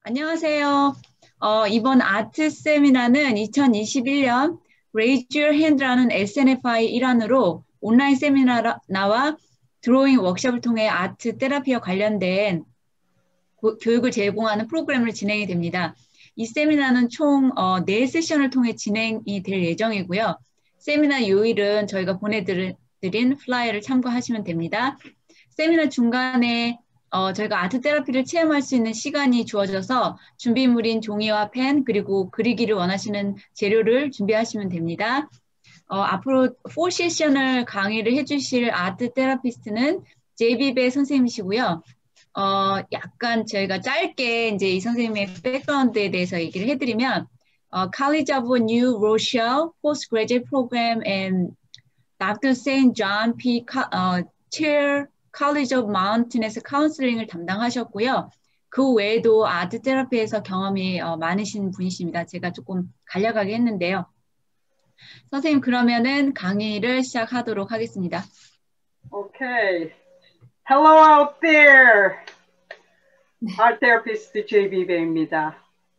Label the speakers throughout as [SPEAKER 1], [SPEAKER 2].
[SPEAKER 1] 안녕하세요. 이번 아트 세미나는 2021년 Raise Your Hand라는 SNFI 일환으로 온라인 세미나와 드로잉 워크숍을 통해 아트 테라피와 관련된 교육을 제공하는 프로그램을 진행이 됩니다. 이 세미나는 총 4세션을 통해 진행이 될 예정이고요. 세미나 요일은 저희가 보내드린 플라이어를 참고하시면 됩니다. 세미나 중간에 저희가 아트 테라피를 체험할 수 있는 시간이 주어져서 준비물인 종이와 펜 그리고 그리기를 원하시는 재료를 준비하시면 됩니다. 앞으로 4세션을 강의를 해주실 아트 테라피스트는 제이비베 선생님이시고요. 약간 저희가 짧게 이제 이 선생님의 백그라운드에 대해서 얘기를 해드리면, College of New Rochelle Postgraduate Program and Dr. St. John P. Chair College of Mountain에서 카운슬링을 담당하셨고요. 그 외에도 아트 테라피에서 경험이 많으신 분이십니다. 제가 조금 간략하게 했는데요. 선생님, 그러면은 강의를 시작하도록 하겠습니다.
[SPEAKER 2] Okay. Hello out there. Art Therapist JB배입니다.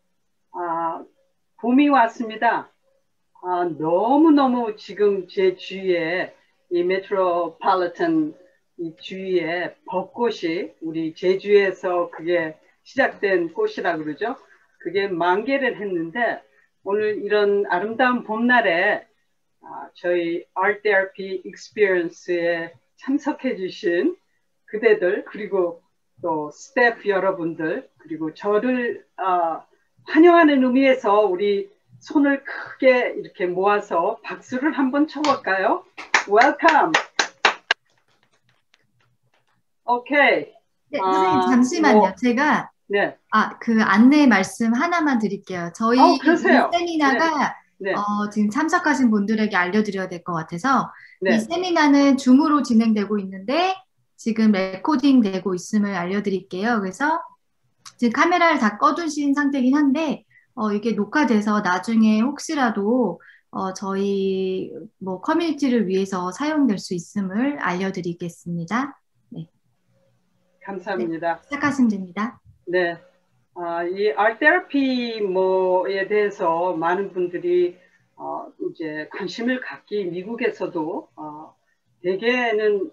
[SPEAKER 2] 봄이 왔습니다. 너무너무 지금 제 주위에 이 메트로폴리탄 이 주위에 벚꽃이 우리 제주에서 그게 시작된 꽃이라 그러죠. 그게 만개를 했는데 오늘 이런 아름다운 봄날에 저희 Art Therapy Experience에 참석해 주신 그대들 그리고 또 스태프 여러분들 그리고 저를 환영하는 의미에서 우리 손을 크게 이렇게 모아서 박수를 한번 쳐볼까요? Welcome. 오케이.
[SPEAKER 3] 네, 선생님 잠시만요. 제가
[SPEAKER 2] 네.
[SPEAKER 3] 그 안내 말씀 하나만 드릴게요. 저희
[SPEAKER 2] 그러세요.
[SPEAKER 3] 이 세미나가
[SPEAKER 2] 네.
[SPEAKER 3] 지금 참석하신 분들에게 알려드려야 될 것 같아서
[SPEAKER 2] 네.
[SPEAKER 3] 이 세미나는 줌으로 진행되고 있는데 지금 레코딩 되고 있음을 알려드릴게요. 그래서 지금 카메라를 다 꺼두신 상태긴 한데 이게 녹화돼서 나중에 혹시라도 저희 뭐 커뮤니티를 위해서 사용될 수 있음을 알려드리겠습니다. 네.
[SPEAKER 2] 감사합니다.
[SPEAKER 3] 네, 시작하시면 됩니다.
[SPEAKER 2] 네. 이 art therapy 뭐에 대해서 많은 분들이 이제 관심을 갖기 미국에서도 대개는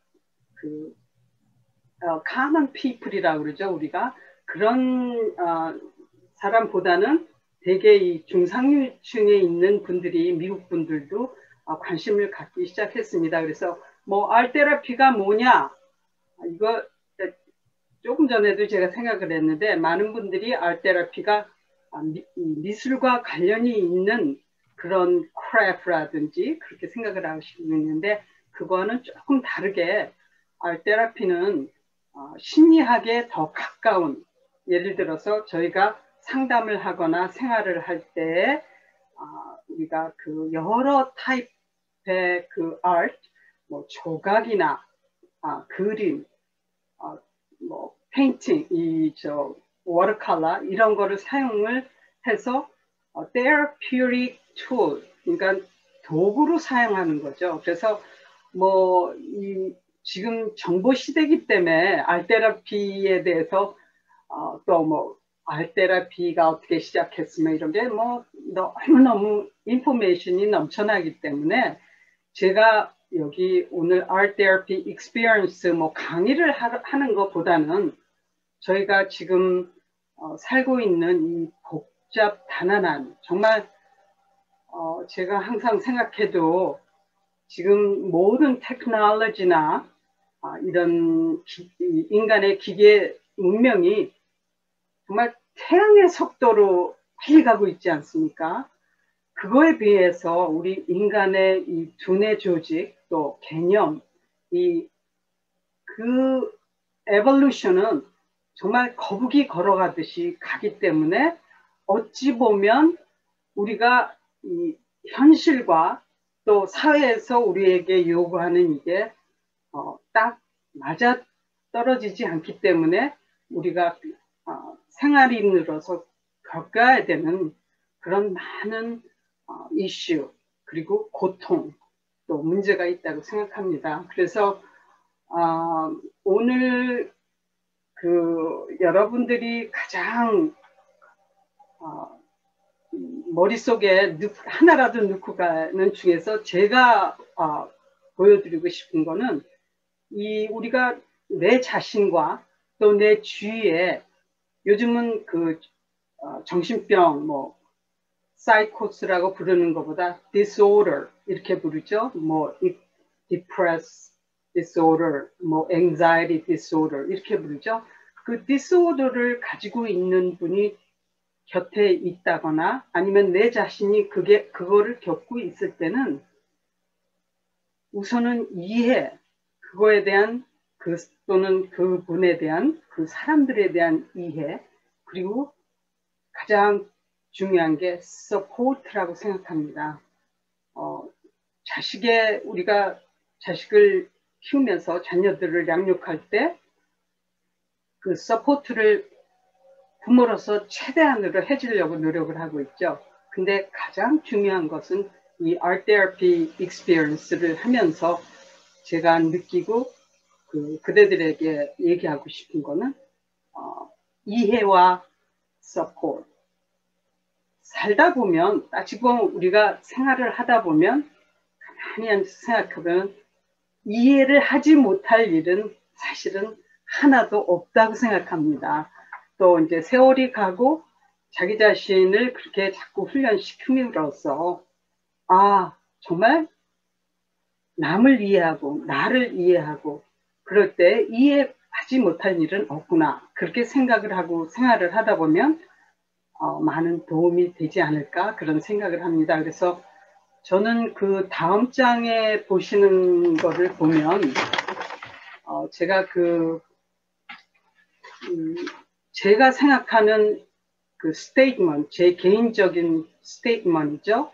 [SPEAKER 2] common people이라고 그러죠. 우리가 그런 사람보다는 대개 이 중상층에 있는 분들이 미국 분들도 관심을 갖기 시작했습니다. 그래서 뭐 art therapy가 뭐냐 이거 조금 전에도 제가 생각을 했는데 많은 분들이 art therapy가 미술과 관련이 있는 그런 크래프라든지 그렇게 생각을 하시고 있는데 그거는 조금 다르게 art therapy는 심리학에 더 가까운 예를 들어서 저희가 상담을 하거나 생활을 할 때 우리가 그 여러 타입의 그 art 뭐 조각이나 그림 뭐 페인팅, 워터컬러 이런 거를 사용을 해서 therapeutic tool, 그러니까 도구로 사용하는 거죠. 그래서 뭐 지금 정보 시대이기 때문에 art therapy에 대해서 또 뭐 art therapy가 어떻게 시작했으면 이런 게 뭐 너무너무 인포메이션이 넘쳐나기 때문에 제가 여기 오늘 Art Therapy Experience 뭐 강의를 하는 것보다는 저희가 지금 살고 있는 이 복잡 다난한 정말 제가 항상 생각해도 지금 모든 테크놀로지나 이런 인간의 기계 문명이 정말 태양의 속도로 빨리 가고 있지 않습니까? 그거에 비해서 우리 인간의 이 두뇌 조직 또 개념 그 에볼루션은 정말 거북이 걸어가듯이 가기 때문에 어찌 보면 우리가 이 현실과 또 사회에서 우리에게 요구하는 이게 딱 맞아 떨어지지 않기 때문에 우리가 생활인으로서 겪어야 되는 그런 많은 이슈 그리고 고통 또 문제가 있다고 생각합니다. 그래서 오늘 그 여러분들이 가장 머릿속에 하나라도 넣고 가는 중에서 제가 보여드리고 싶은 거는 우리가 내 자신과 또 내 주위에 요즘은 정신병 사이코스라고 부르는 것보다 disorder 이렇게 부르죠. depressed disorder, anxiety disorder 이렇게 부르죠. 그 disorder를 가지고 있는 분이 곁에 있다거나 아니면 내 자신이 그거를 겪고 있을 때는 우선은 이해, 그거에 대한 또는 그분에 대한 그 사람들에 대한 이해, 그리고 가장 중요한 게 support라고 생각합니다. 우리가 자식을 키우면서 자녀들을 양육할 때 그 support를 부모로서 최대한으로 해주려고 노력을 하고 있죠. 근데 가장 중요한 것은 이 art therapy experience를 하면서 제가 느끼고 그대들에게 얘기하고 싶은 거는 이해와 support. 살다 보면, 지금 우리가 생활을 하다 보면 가만히 앉아서 생각해보면 이해를 하지 못할 일은 사실은 하나도 없다고 생각합니다. 또 이제 세월이 가고 자기 자신을 그렇게 자꾸 훈련시킴으로써 정말 남을 이해하고 나를 이해하고 그럴 때 이해하지 못할 일은 없구나. 그렇게 생각을 하고 생활을 하다 보면 많은 도움이 되지 않을까 그런 생각을 합니다. 그래서 저는 그 다음 장에 보시는 거를 보면 제가 제가 생각하는 그 스테이트먼트, 제 개인적인 스테이트먼트죠.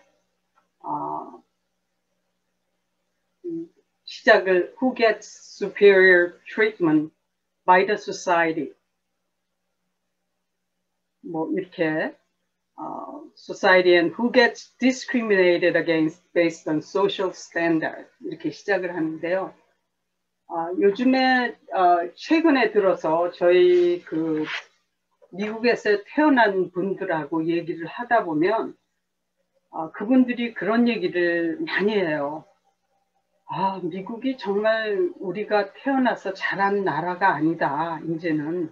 [SPEAKER 2] 시작을 Who gets superior treatment by the society? 이렇게 society and who gets discriminated against based on social standard 이렇게 시작을 하는데요. 요즘에 최근에 들어서 저희 미국에서 태어난 분들하고 얘기를 하다 보면 그분들이 그런 얘기를 많이 해요. 미국이 정말 우리가 태어나서 자란 나라가 아니다. 이제는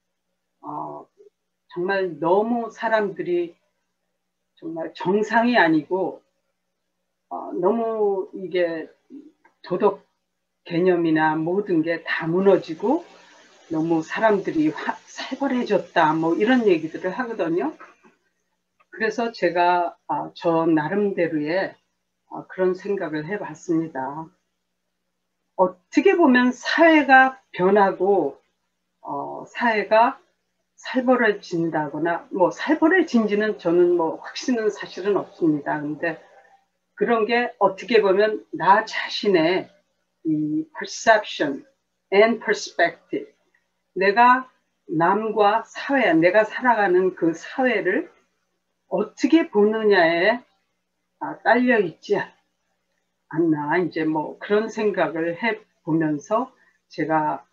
[SPEAKER 2] 정말 너무 사람들이 정말 정상이 아니고 너무 이게 도덕 개념이나 모든 게 다 무너지고 너무 사람들이 살벌해졌다 이런 얘기들을 하거든요. 그래서 제가 저 나름대로의 그런 생각을 해봤습니다. 어떻게 보면 사회가 변하고 사회가 살벌해진다거나 살벌해진지는 저는 확신은 사실은 없습니다. 근데 그런 게 어떻게 보면 나 자신의 이 perception and perspective, 내가 남과 사회, 내가 살아가는 그 사회를 어떻게 보느냐에 딸려 있지 않나 이제 그런 생각을 해 보면서 제가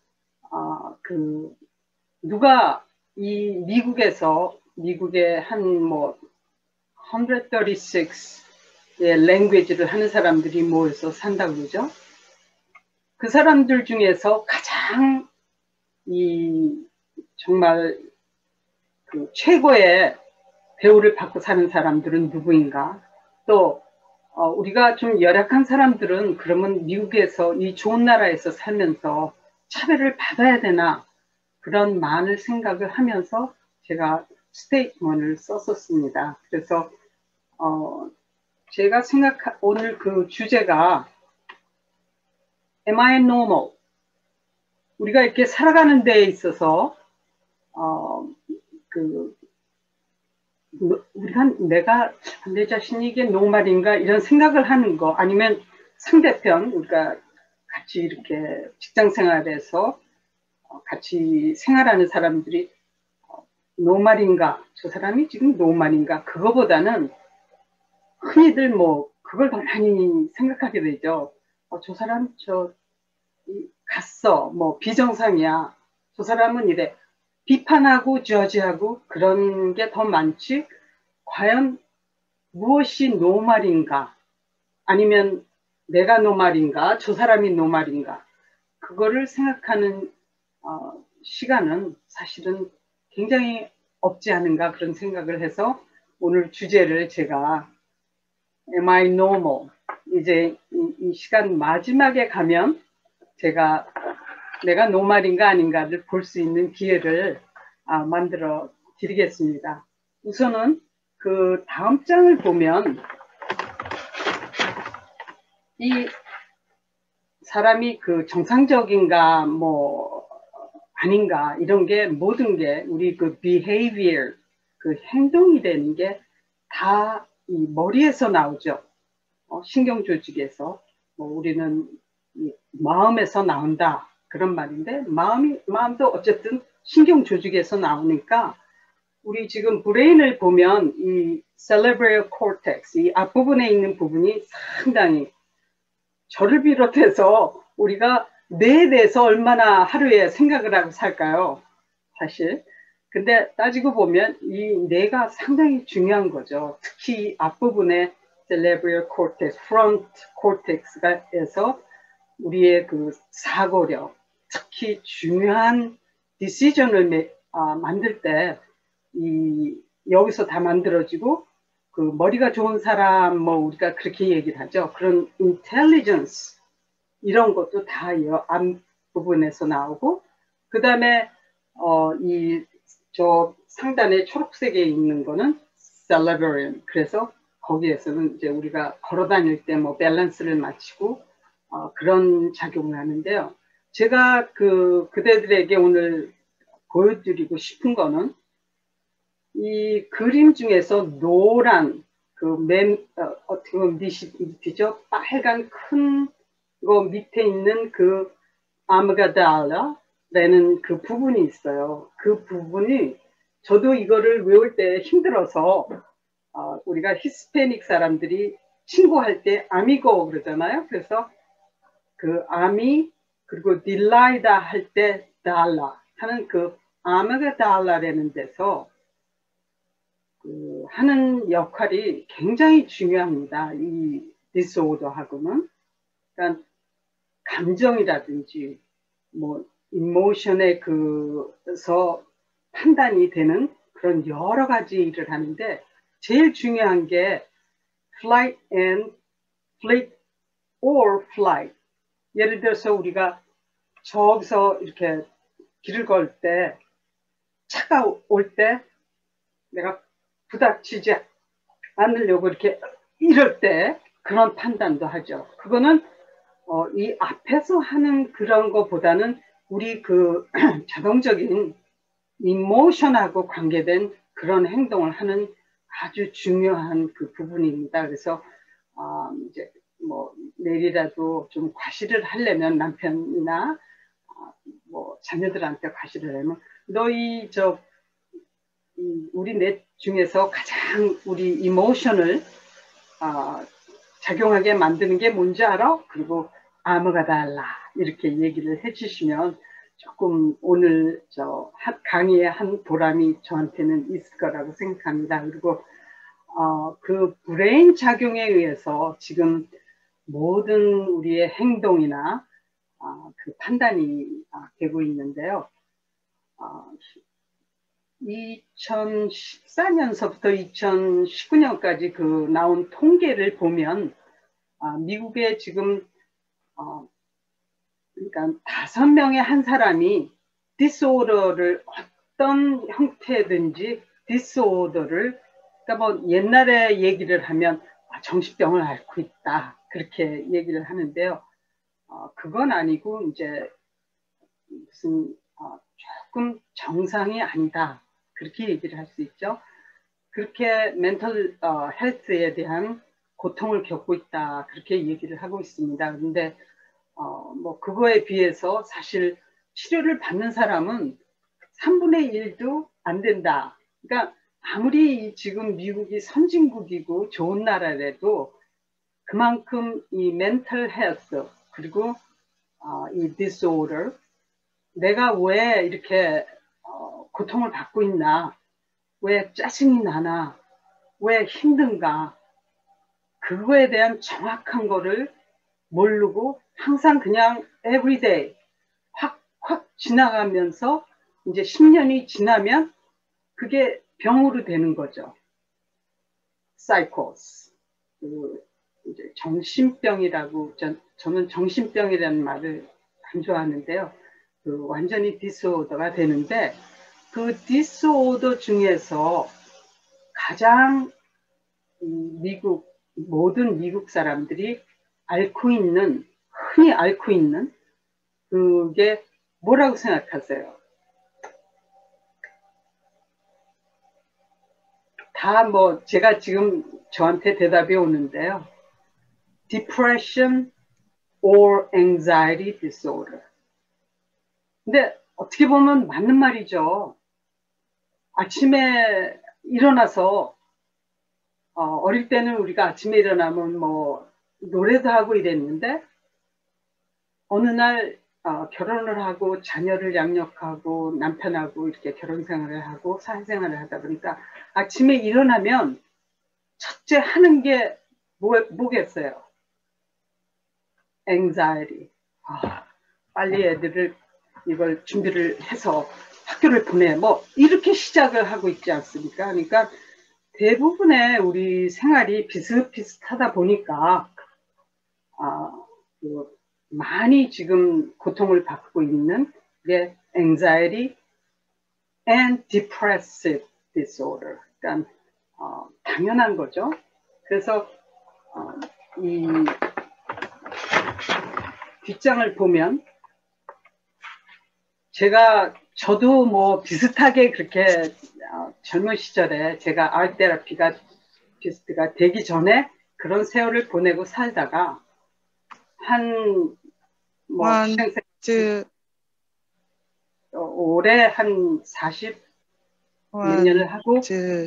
[SPEAKER 2] 누가 이 미국의 한 136의 language를 하는 사람들이 모여서 산다고 그러죠. 그 사람들 중에서 가장 정말 최고의 배우를 받고 사는 사람들은 누구인가? 또 우리가 좀 열악한 사람들은 그러면 미국에서 이 좋은 나라에서 살면서 차별을 받아야 되나? 그런 많은 생각을 하면서 제가 스테이트먼트를 썼었습니다. 그래서 제가 오늘 그 주제가 Am I normal? 우리가 이렇게 살아가는 데에 있어서 내가 내 자신이 이게 노말인가 이런 생각을 하는 거 아니면 상대편 우리가 같이 이렇게 직장 생활에서 같이 생활하는 사람들이 노말인가 저 사람이 지금 노말인가 그거보다는 흔히들 그걸 더 많이 생각하게 되죠. 저 사람 갔어 비정상이야 저 사람은 이래 비판하고 저지하고 그런 게 더 많지, 과연 무엇이 노말인가, 아니면 내가 노말인가, 저 사람이 노말인가, 그거를 생각하는 시간은 사실은 굉장히 없지 않은가, 그런 생각을 해서 오늘 주제를 제가 Am I normal? 이제 이 시간 마지막에 가면 제가 내가 노말인가 아닌가를 볼 수 있는 기회를 만들어 드리겠습니다. 우선은 그 다음 장을 보면 이 사람이 그 정상적인가 뭐 아닌가, 이런 게 모든 게 우리 그 behavior, 그 행동이 되는 게 다 이 머리에서 나오죠. 신경 조직에서. 뭐 우리는 이 마음에서 나온다 그런 말인데, 마음도 어쨌든 신경 조직에서 나오니까, 우리 지금 브레인을 보면 이 cerebral cortex, 이 앞부분에 있는 부분이 상당히, 저를 비롯해서 우리가 뇌에 대해서 얼마나 하루에 생각을 하고 살까요? 사실. 근데 따지고 보면 이 뇌가 상당히 중요한 거죠. 특히 앞부분에 cerebral cortex, front cortex에서 우리의 그 사고력, 특히 중요한 decision을 만들 때 여기서 다 만들어지고, 그 머리가 좋은 사람, 뭐 우리가 그렇게 얘기를 하죠. 그런 intelligence, 이런 것도 다 이 앞부분에서 나오고, 그 다음에 저 상단에 초록색에 있는 거는 cerebellum. 그래서 거기에서는 이제 우리가 걸어 다닐 때 뭐 밸런스를 맞추고 그런 작용을 하는데요. 제가 그대들에게 오늘 보여드리고 싶은 거는, 이 그림 중에서 노란 어떻게 보면 밑이죠. 빨간 큰 거 밑에 있는 그 아미가달라라는 그 부분이 있어요. 그 부분이, 저도 이거를 외울 때 힘들어서 우리가 히스패닉 사람들이 친구할 때 아미고 그러잖아요. 그래서 그 아미, 그리고 딜라이다 할 때 달라 하는 그 아미가달라라는 데서 하는 역할이 굉장히 중요합니다. 이 디스오더하고는. 그러니까 감정이라든지 뭐 이모션에 그서 판단이 되는 그런 여러 가지 일을 하는데, 제일 중요한 게 flight or flight. 예를 들어서 우리가 저기서 이렇게 길을 걸 때, 차가 올 때 내가 부닥치지 않으려고 이렇게 이럴 때 그런 판단도 하죠. 그거는 이 앞에서 하는 그런 것보다는 우리 그 자동적인 이모션하고 관계된 그런 행동을 하는 아주 중요한 그 부분입니다. 그래서 이제 뭐 내일이라도 좀 과시를 하려면, 남편이나 뭐 자녀들한테 과시를 하려면, 너희 우리 뇌 중에서 가장 우리 이모션을 작용하게 만드는 게 뭔지 알아? 그리고 아무가달라 이렇게 얘기를 해주시면 조금 오늘 강의의 한 보람이 저한테는 있을 거라고 생각합니다. 그리고 그 브레인 작용에 의해서 지금 모든 우리의 행동이나 그 판단이 되고 있는데요. 2014년서부터 2019년까지 그 나온 통계를 보면 미국에 지금 그러니까 5명의 한 사람이 디스오더를, 어떤 형태든지 디스오더를, 그러니까 뭐 옛날에 얘기를 하면 정신병을 앓고 있다 그렇게 얘기를 하는데요. 그건 아니고 이제 무슨 조금 정상이 아니다 그렇게 얘기를 할 수 있죠. 그렇게 멘털 헬스에 대한 고통을 겪고 있다 그렇게 얘기를 하고 있습니다. 그런데 뭐 그거에 비해서 사실 치료를 받는 사람은 3분의 1도 안 된다. 그러니까 아무리 지금 미국이 선진국이고 좋은 나라라도 그만큼 이 멘털 헬스, 그리고 이 디스오더, 내가 왜 이렇게 고통을 받고 있나? 왜 짜증이 나나? 왜 힘든가? 그거에 대한 정확한 거를 모르고 항상 그냥 everyday 확 지나가면서 이제 10년이 지나면 그게 병으로 되는 거죠. psychos. 이제 정신병이라고 저는 정신병이라는 말을 안 좋아하는데요. 완전히 디스오더가 되는데 그 디스오더 중에서 가장 모든 미국 사람들이 흔히 앓고 있는 그게 뭐라고 생각하세요? 다 제가 지금 저한테 대답이 오는데요. Depression or anxiety disorder. 근데 어떻게 보면 맞는 말이죠. 아침에 일어나서 어릴 때는 우리가 아침에 일어나면 노래도 하고 이랬는데 어느 날 결혼을 하고 자녀를 양육하고 남편하고 이렇게 결혼 생활을 하고 사회생활을 하다 보니까 아침에 일어나면 첫째 하는 게 뭐겠어요? anxiety. 빨리 애들을 이걸 준비를 해서 학교를 보내. 이렇게 시작을 하고 있지 않습니까? 그러니까 대부분의 우리 생활이 비슷비슷하다 보니까 많이 지금 고통을 받고 있는 게 anxiety and depressive disorder. 그러니까 당연한 거죠. 그래서 이 뒷장을 보면 저도 비슷하게 그렇게 젊은 시절에 제가 아트 테라피가 비스트가 되기 전에 그런 세월을 보내고 살다가 올해 한 40 몇 년을 하고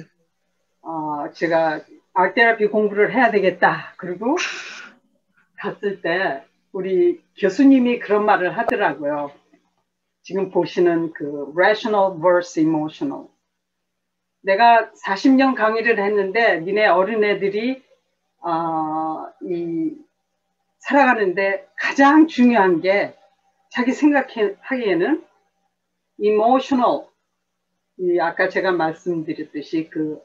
[SPEAKER 2] 제가 아트 테라피 공부를 해야 되겠다. 그리고 갔을 때 우리 교수님이 그런 말을 하더라고요. 지금 보시는 그 rational versus emotional. 내가 40년 강의를 했는데 니네 어린애들이 살아가는데 가장 중요한 게 자기 생각하기에는 emotional, 아까 제가 말씀드렸듯이 그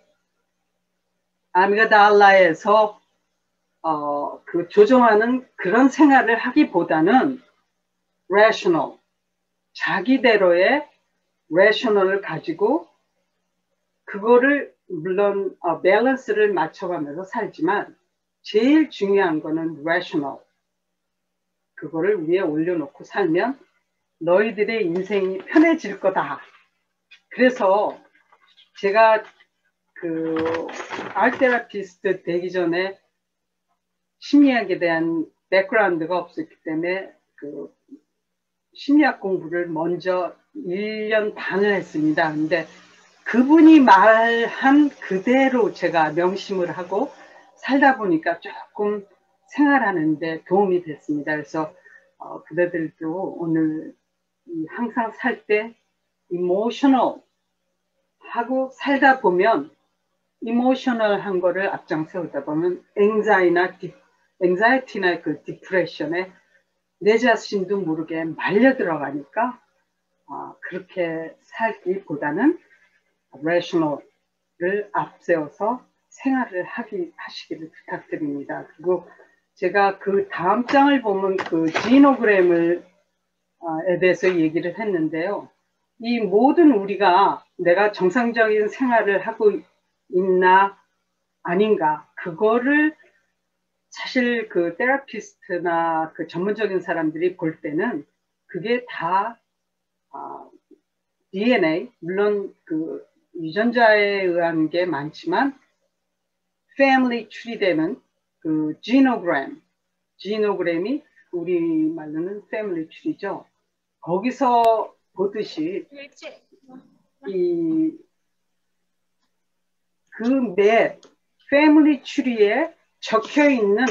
[SPEAKER 2] 아미그달라에서 그 조종하는 그런 생활을 하기보다는 rational, 자기대로의 rational을 가지고 그거를 물론 밸런스를 맞춰가면서 살지만 제일 중요한 거는 rational. 그거를 위에 올려놓고 살면 너희들의 인생이 편해질 거다. 그래서 제가 그 아트 테라피스트 되기 전에 심리학에 대한 백그라운드가 없었기 때문에 그 심리학 공부를 먼저 1년 반을 했습니다. 근데 그분이 말한 그대로 제가 명심을 하고 살다 보니까 조금 생활하는데 도움이 됐습니다. 그래서 그대들도 오늘 항상 살 때 이모셔널 하고 살다 보면 이모셔널한 거를 앞장 세우다 보면 앵자이티나 그 디프레션에 내 자신도 모르게 말려 들어가니까 그렇게 살기보다는 rational을 앞세워서 생활을 하시기를 부탁드립니다. 그리고 제가 그 다음 장을 보면 그 지노그램에 대해서 얘기를 했는데요. 이 모든 우리가 내가 정상적인 생활을 하고 있나 아닌가 그거를 사실 그 테라피스트나 그 전문적인 사람들이 볼 때는 그게 다 DNA 물론 그 유전자에 의한 게 많지만 패밀리 추리되는 그 지노그램이 우리말로는 패밀리 추리죠. 거기서 보듯이 그 패밀리 추리에 적혀 있는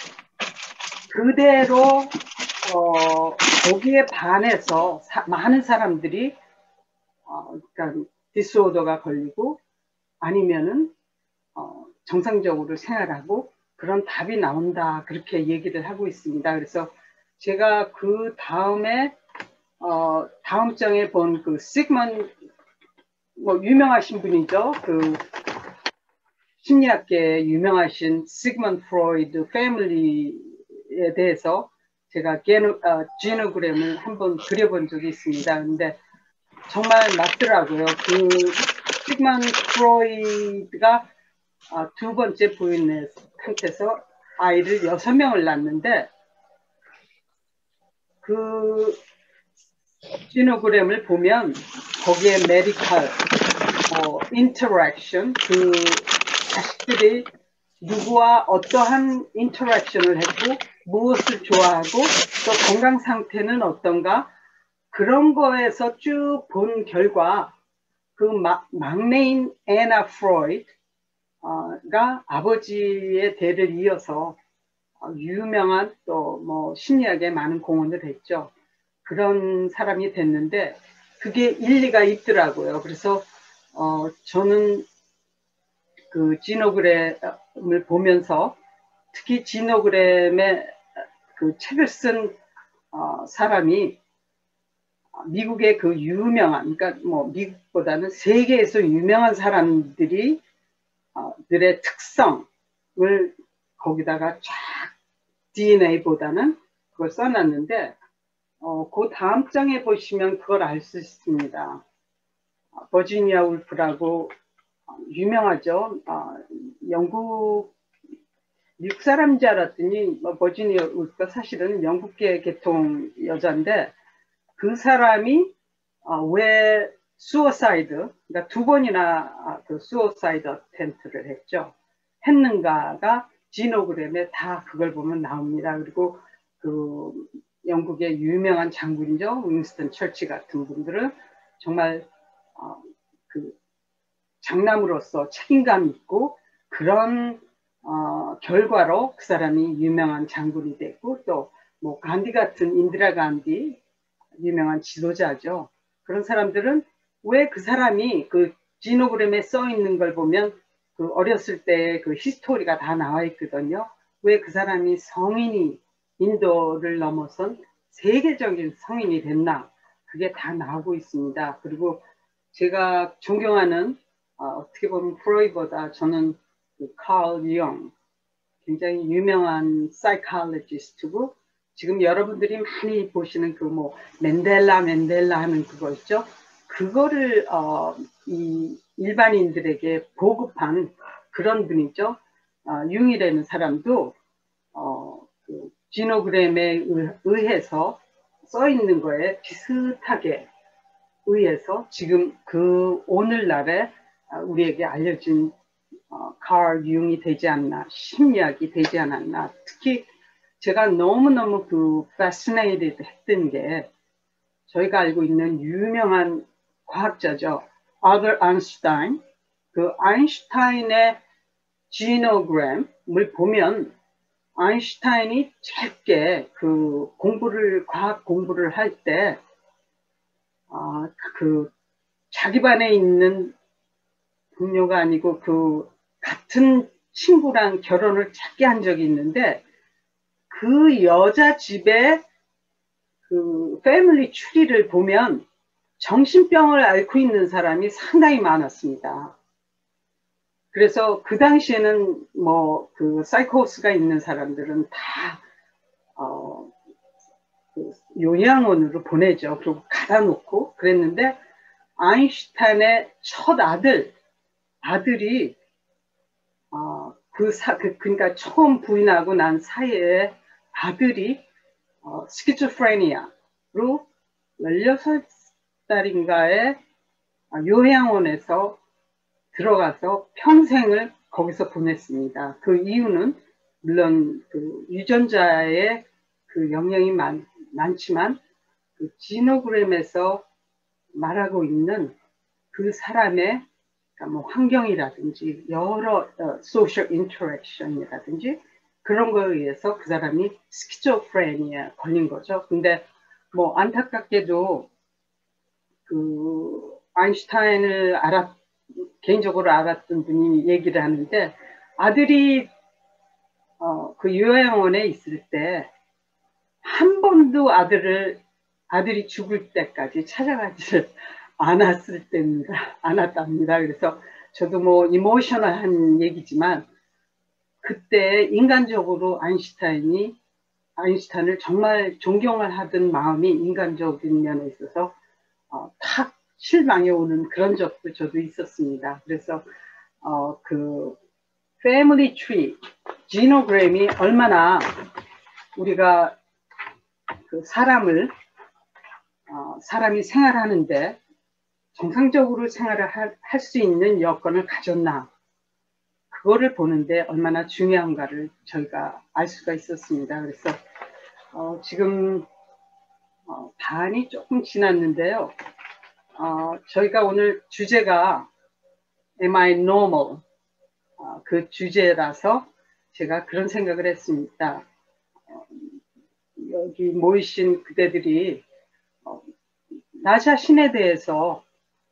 [SPEAKER 2] 그대로 거기에 반해서 많은 사람들이 그러니까 디스오더가 걸리고 아니면은 정상적으로 생활하고 그런 답이 나온다 그렇게 얘기를 하고 있습니다. 그래서 제가 그 다음에 다음 장에 본 그 시그먼 뭐 유명하신 분이죠. 그 심리학계 유명하신 시그먼 프로이드 패밀리에 대해서 제가 지노그램을 한번 그려본 적이 있습니다. 근데 정말 맞더라고요. 그 시그먼 프로이드가 두 번째 부인의 상태에서 아이를 6명을 낳았는데 그 지노그램을 보면 거기에 메디컬, 인터랙션, 그 자식들이 누구와 어떠한 인터랙션을 했고 무엇을 좋아하고 또 건강 상태는 어떤가 그런 거에서 쭉 본 결과 그 막내인 애나 프로이드가 아버지의 대를 이어서 유명한 또 뭐 심리학에 많은 공헌을 했죠. 그런 사람이 됐는데 그게 일리가 있더라고요. 그래서 저는 그 지노그램을 보면서 특히 지노그램의 그 책을 쓴 사람이 미국의 그 유명한, 그러니까 뭐 미국보다는 세계에서 유명한 사람들이 들의 특성을 거기다가 쫙 DNA보다는 그걸 써놨는데 그 다음 장에 보시면 그걸 알 수 있습니다. 버지니아 울프라고 유명하죠. 영국 미국 사람인 줄 알았더니 버지니아 울프가 사실은 영국계 계통 여자인데 그 사람이 왜 수어사이드, 그러니까 2번이나 그 수어사이드 어텐트를 했는가가 지노그램에 다 그걸 보면 나옵니다. 그리고 그 영국의 유명한 장군이죠. 윈스턴 처치 같은 분들은 정말 그 장남으로서 책임감 있고 그런 결과로 그 사람이 유명한 장군이 됐고 또 뭐 간디 같은 인디라 간디 유명한 지도자죠. 그런 사람들은 왜 그 사람이 그 지노그램에 써 있는 걸 보면 그 어렸을 때 그 히스토리가 다 나와 있거든요. 왜 그 사람이 성인이 인도를 넘어선 세계적인 성인이 됐나 그게 다 나오고 있습니다. 그리고 제가 존경하는 어떻게 보면 프로이드보다 저는 그 칼 융 굉장히 유명한 사이콜로지스트고 지금 여러분들이 많이 보시는 그 뭐 맨델라 하는 그거 있죠. 그거를 이 일반인들에게 보급한 그런 분이죠. 융이라는 사람도 그 지노그램에 의해서 써 있는 거에 비슷하게 의해서 지금 그 오늘날에 우리에게 알려진 칼 융이 되지 않나, 심리학이 되지 않았나. 특히 제가 너무너무 그 fascinated 했던 게 저희가 알고 있는 유명한 과학자죠. 아더 아인슈타인. 그 아인슈타인의 지노그램을 보면 아인슈타인이 짧게 그 과학 공부를 할 때 그 자기 반에 있는 동료가 아니고 그 같은 친구랑 결혼을 짧게 한 적이 있는데 그 여자 집에 그 패밀리 추리를 보면 정신병을 앓고 있는 사람이 상당히 많았습니다. 그래서 그 당시에는 뭐 그 사이코스가 있는 사람들은 다 그 요양원으로 보내죠. 그리고 가다 놓고 그랬는데 아인슈타인의 첫 아들이 그러니까 처음 부인하고 난 사이에 아들이 스키조프레니아로 16살인가에 요양원에서 들어가서 평생을 거기서 보냈습니다. 그 이유는 물론 그 유전자의 그 영향이 많지만 그 지노그램에서 말하고 있는 그 사람의 그러니까 뭐 환경이라든지 여러 소셜 인터랙션이라든지 그런 거에 의해서 그 사람이 스키조프레니아 걸린 거죠. 근데 뭐 안타깝게도 그 아인슈타인을 개인적으로 알았던 분이 얘기를 하는데, 아들이 그 요양원에 있을 때 한 번도 아들이 죽을 때까지 찾아가지를 않았답니다. 그래서 저도 뭐 이모셔널한 얘기지만, 그때 인간적으로 아인슈타인을 정말 존경을 하던 마음이 인간적인 면에 있어서 탁 실망이 오는 그런 적도 저도 있었습니다. 그래서 그 패밀리 트리, 지노그램이 얼마나 우리가 그 사람이 생활하는데 정상적으로 생활을 할 수 있는 여건을 가졌나, 그거를 보는데 얼마나 중요한가를 저희가 알 수가 있었습니다. 그래서 지금 반이 조금 지났는데요. 저희가 오늘 주제가 Am I Normal? 그 주제라서 제가 그런 생각을 했습니다. 여기 모이신 그대들이 나 자신에 대해서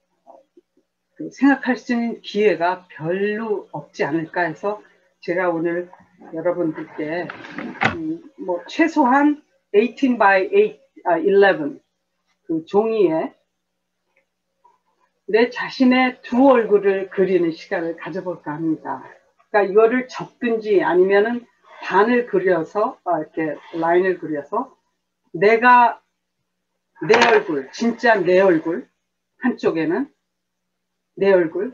[SPEAKER 2] 생각할 수 있는 기회가 별로 없지 않을까 해서 제가 오늘 여러분들께 뭐 최소한 18 by 11 그 종이에 내 자신의 두 얼굴을 그리는 시간을 가져볼까 합니다. 그러니까 이거를 접든지 아니면은 반을 그려서 이렇게 라인을 그려서 내가 내 얼굴, 진짜 내 얼굴 한쪽에는 내 얼굴,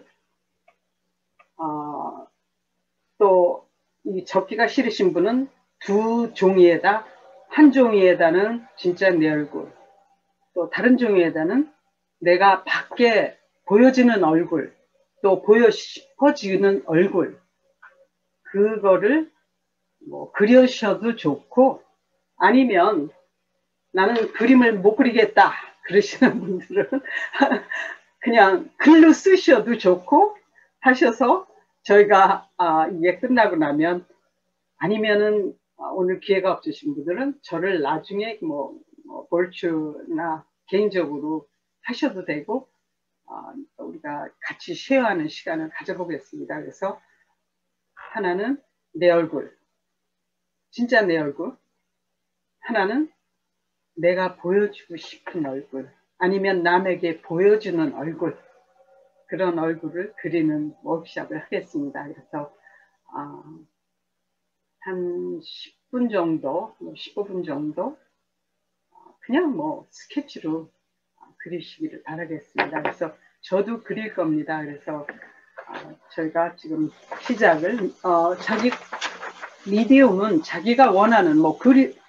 [SPEAKER 2] 또 이 접기가 싫으신 분은 두 종이에다, 한 종이에다는 진짜 내 얼굴, 또 다른 종이에다는 내가 밖에 보여지는 얼굴, 또 보여 싶어지는 얼굴, 그거를 뭐 그려셔도 좋고, 아니면 나는 그림을 못 그리겠다 그러시는 분들은 그냥 글로 쓰셔도 좋고 하셔서, 저희가 이게 끝나고 나면, 아니면은 오늘 기회가 없으신 분들은 저를 나중에 뭐 볼추나 개인적으로 하셔도 되고, 우리가 같이 쉐어하는 시간을 가져보겠습니다. 그래서 하나는 내 얼굴, 진짜 내 얼굴, 하나는 내가 보여주고 싶은 얼굴, 아니면 남에게 보여주는 얼굴, 그런 얼굴을 그리는 워크숍을 하겠습니다. 그래서 한 10분 정도, 15분 정도 그냥 뭐 스케치로 그리시기를 바라겠습니다. 그래서 저도 그릴 겁니다. 그래서 저희가 지금 시작을 자기 미디움은 자기가 원하는 뭐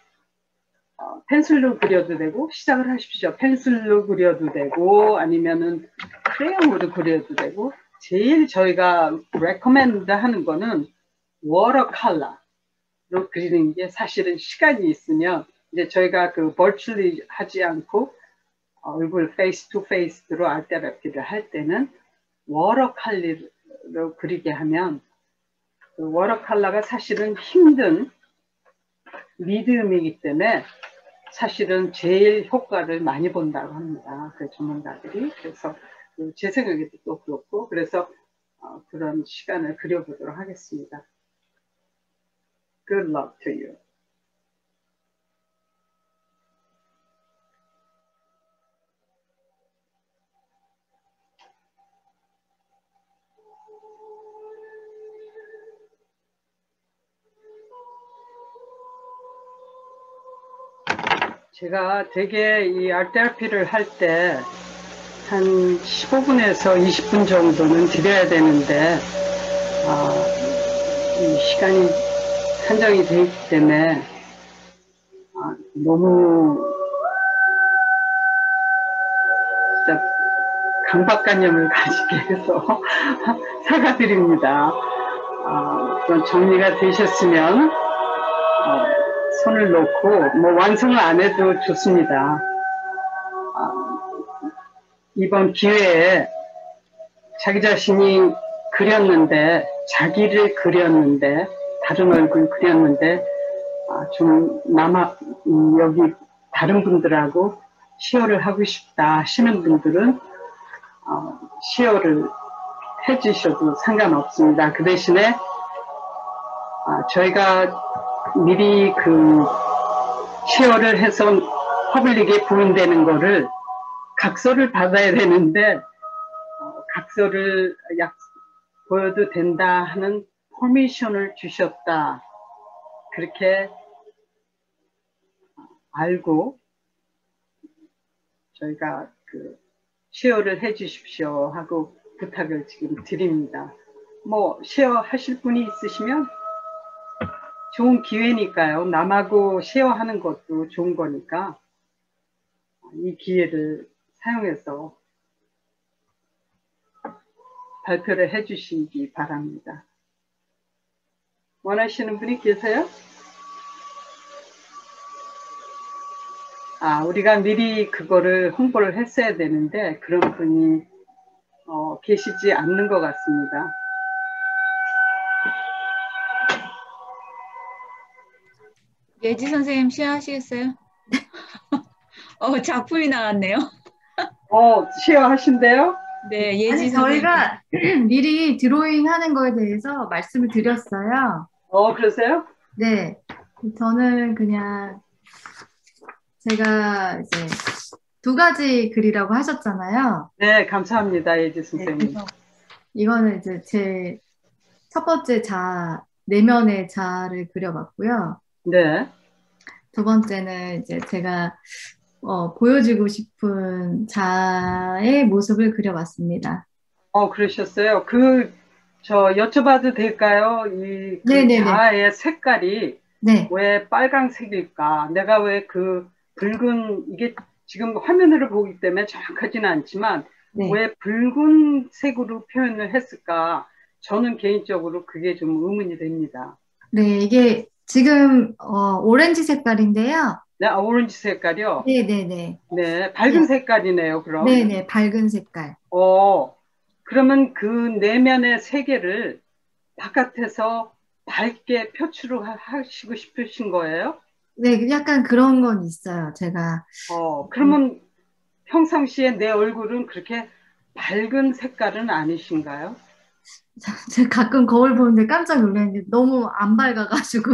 [SPEAKER 2] 펜슬로 그려도 되고, 시작을 하십시오. 펜슬로 그려도 되고, 아니면은 크레용으로 그려도 되고, 제일 저희가 레코멘드 하는 거는 워터 컬러로 그리는 게, 사실은 시간이 있으면 이제 저희가 그 버추얼리 하지 않고 얼굴 페이스 투 페이스로 알테라피를 할 때는 워터 컬러로 그리게 하면, 그 워터 컬러가 사실은 힘든 미디움이기 때문에 사실은 제일 효과를 많이 본다고 합니다. 그 전문가들이. 그래서 제 생각에도 또 그렇고, 그래서 그런 시간을 그려보도록 하겠습니다. Good luck to you. 제가 되게 이 알테라피를 할 때 한 15분에서 20분 정도는 드려야 되는데, 이 시간이 한정이 되어 있기 때문에 너무 진짜 강박관념을 가지게 해서 사과드립니다. 그런 정리가 되셨으면 손을 놓고, 뭐 완성을 안 해도 좋습니다. 이번 기회에 자기 자신이 자기를 그렸는데, 다른 얼굴 그렸는데, 좀 여기 다른 분들하고 시어를 하고 싶다 하시는 분들은 시어를 해주셔도 상관없습니다. 그 대신에 저희가 미리 그 시어를 해서 퍼블릭에 부인되는 거를 각서를 받아야 되는데 각서를 보여도 된다 하는 퍼미션을 주셨다. 그렇게 알고 저희가 그 시어를 해 주십시오 하고 부탁을 지금 드립니다. 뭐 시어 하실 분이 있으시면 좋은 기회니까요. 남하고 시어하는 것도 좋은 거니까 이 기회를 사용해서 발표를 해 주시기 바랍니다. 원하시는 분이 계세요? 우리가 미리 그거를 홍보를 했어야 되는데 그런 분이 계시지 않는 것 같습니다.
[SPEAKER 1] 예지 선생님 시어하시겠어요? 작품이 나왔네요.
[SPEAKER 2] 시어하신대요?
[SPEAKER 1] 네, 예지
[SPEAKER 3] 아니,
[SPEAKER 1] 선생님.
[SPEAKER 3] 저희가 미리 드로잉 하는 거에 대해서 말씀을 드렸어요.
[SPEAKER 2] 그러세요?
[SPEAKER 3] 네. 저는 그냥 제가 이제 2가지 글이라고 하셨잖아요.
[SPEAKER 2] 네, 감사합니다, 예지 선생님.
[SPEAKER 3] 네, 이거는 이제 제 첫 번째 내면의 자아를 그려봤고요.
[SPEAKER 2] 네.
[SPEAKER 3] 두 번째는 이제 제가 보여주고 싶은 자아의 모습을 그려봤습니다.
[SPEAKER 2] 그러셨어요. 여쭤봐도 될까요? 이
[SPEAKER 3] 네네네.
[SPEAKER 2] 자아의 색깔이
[SPEAKER 3] 네.
[SPEAKER 2] 왜 빨강색일까? 내가 왜 그 붉은, 이게 지금 화면으로 보기 때문에 정확하지는 않지만,
[SPEAKER 3] 네.
[SPEAKER 2] 왜 붉은색으로 표현을 했을까? 저는 개인적으로 그게 좀 의문이 됩니다.
[SPEAKER 3] 네, 이게 지금 오렌지 색깔인데요.
[SPEAKER 2] 네, 오렌지 색깔이요?
[SPEAKER 3] 네네네.
[SPEAKER 2] 네, 밝은
[SPEAKER 3] 네.
[SPEAKER 2] 색깔이네요, 그럼.
[SPEAKER 3] 네네, 밝은 색깔.
[SPEAKER 2] 그러면 그 내면의 세계를 바깥에서 밝게 표출을 하시고 싶으신 거예요?
[SPEAKER 3] 네, 약간 그런 건 있어요, 제가.
[SPEAKER 2] 그러면 평상시에 내 얼굴은 그렇게 밝은 색깔은 아니신가요?
[SPEAKER 3] 제가 가끔 거울 보는데 깜짝 놀랐는데 너무 안 밝아가지고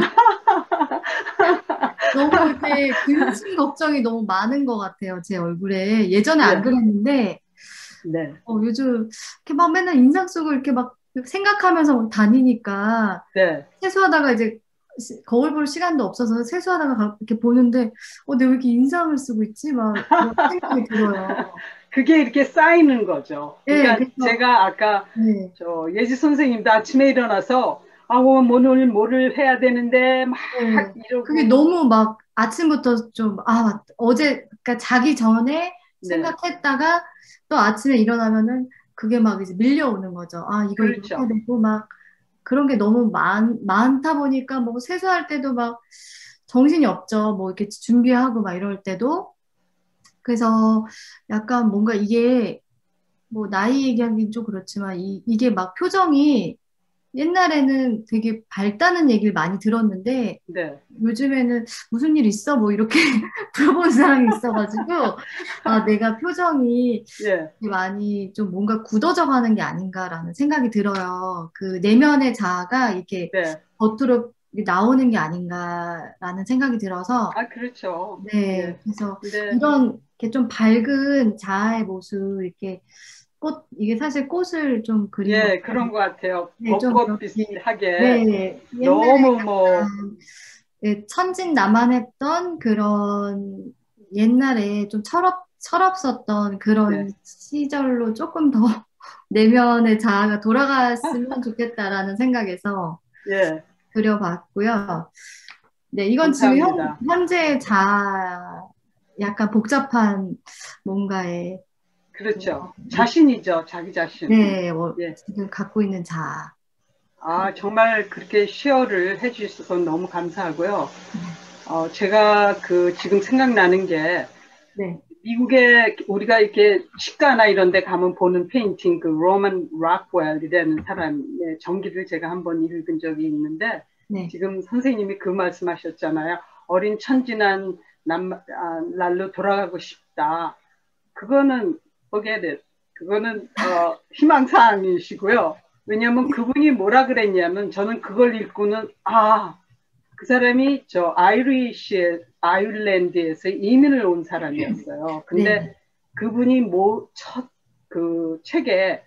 [SPEAKER 3] 너무 이렇게 근심 걱정이 너무 많은 것 같아요, 제 얼굴에. 예전에 안
[SPEAKER 2] 네.
[SPEAKER 3] 그랬는데
[SPEAKER 2] 네.
[SPEAKER 3] 요즘 이렇게 막 맨날 인상 쓰고 이렇게 막 생각하면서 다니니까
[SPEAKER 2] 네.
[SPEAKER 3] 세수하다가 이제 거울 볼 시간도 없어서 세수하다가 이렇게 보는데 내가 왜 이렇게 인상을 쓰고 있지? 막 그런 생각이 들어요.
[SPEAKER 2] 그게 이렇게 쌓이는 거죠. 그러니까
[SPEAKER 3] 네, 그래서,
[SPEAKER 2] 제가 아까
[SPEAKER 3] 네.
[SPEAKER 2] 예지 선생님도 아침에 일어나서 오늘 뭐를 해야 되는데 막
[SPEAKER 3] 네.
[SPEAKER 2] 이러고
[SPEAKER 3] 그게 너무 막 아침부터 좀 어제 그러니까 자기 전에
[SPEAKER 2] 네.
[SPEAKER 3] 생각했다가 또 아침에 일어나면은 그게 막 이제 밀려오는 거죠. 이거
[SPEAKER 2] 그렇죠.
[SPEAKER 3] 해야 되고 막 그런 게 너무 많다 보니까 뭐 세수할 때도 막 정신이 없죠. 뭐 이렇게 준비하고 막 이럴 때도. 그래서 약간 뭔가 이게 뭐 나이 얘기하긴 좀 그렇지만 이게 막 표정이 옛날에는 되게 밝다는 얘기를 많이 들었는데
[SPEAKER 2] 네.
[SPEAKER 3] 요즘에는 무슨 일 있어? 뭐 이렇게 물어보는 사람이 있어가지고 내가 표정이
[SPEAKER 2] 예.
[SPEAKER 3] 많이 좀 뭔가 굳어져 가는 게 아닌가라는 생각이 들어요. 그 내면의 자아가 이렇게
[SPEAKER 2] 네.
[SPEAKER 3] 겉으로 나오는 게 아닌가라는 생각이 들어서
[SPEAKER 2] 그렇죠.
[SPEAKER 3] 네,
[SPEAKER 2] 예.
[SPEAKER 3] 그래서
[SPEAKER 2] 네.
[SPEAKER 3] 이런 이렇게 좀 밝은 자아의 모습 이렇게 이게 사실 꽃을 좀 그린 거
[SPEAKER 2] 그런 것 같아요.
[SPEAKER 3] 네, 좀
[SPEAKER 2] 벚꽃
[SPEAKER 3] 그렇게,
[SPEAKER 2] 비슷하게
[SPEAKER 3] 네,
[SPEAKER 2] 너무
[SPEAKER 3] 네, 천진난만했던 그런 옛날에 좀 철없었던 그런
[SPEAKER 2] 네.
[SPEAKER 3] 시절로 조금 더 내면의 자아가 돌아갔으면 좋겠다라는 생각에서
[SPEAKER 2] 예.
[SPEAKER 3] 그려봤고요. 네, 이건
[SPEAKER 2] 감사합니다.
[SPEAKER 3] 지금 현재 자아 약간 복잡한 뭔가의
[SPEAKER 2] 그렇죠. 자신이죠. 자기 자신.
[SPEAKER 3] 네,
[SPEAKER 2] 예.
[SPEAKER 3] 지금 갖고 있는 자아.
[SPEAKER 2] 정말 그렇게 시어를 해주셔서 너무 감사하고요. 제가 지금 생각나는 게
[SPEAKER 3] 네.
[SPEAKER 2] 미국에 우리가 이렇게 치과나 이런 데 가면 보는 페인팅, 그 로만 락웰이라는 사람의 전기를 제가 한번 읽은 적이 있는데
[SPEAKER 3] 네.
[SPEAKER 2] 지금 선생님이 그 말씀하셨잖아요. 어린 천진한 날로 돌아가고 싶다. 그거는 forget it. 그거는 희망사항이시고요. 왜냐하면 그분이 뭐라 그랬냐면 저는 그걸 읽고는 그 사람이 저 아일랜드에서 이민을 온 사람이었어요. 근데
[SPEAKER 3] 네.
[SPEAKER 2] 그분이 첫 그 책에